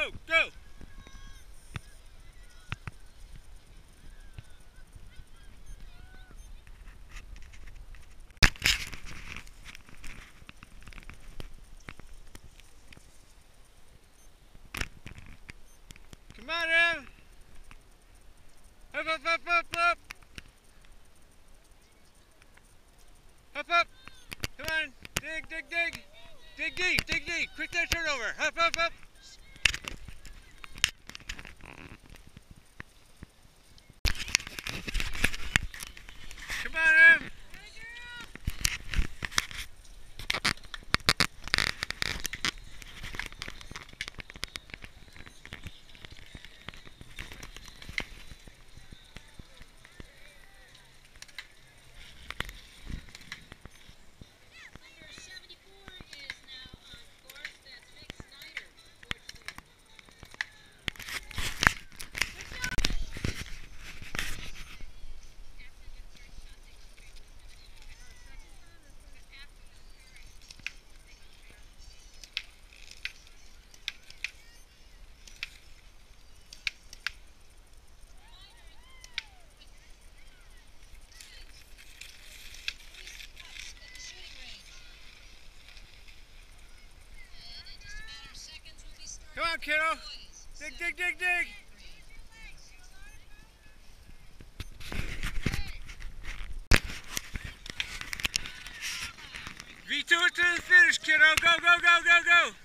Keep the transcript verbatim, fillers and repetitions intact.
go, go! Come on, Em! Up, up, up, up, up! Up, up! Come on! Dig, dig, dig! Dig deep, dig deep! Quick that turnover! Up, up, up! Come on, Em! Come on, kiddo! Dig, dig, dig, dig! V two it to the finish, kiddo! Go, go, go, go, go!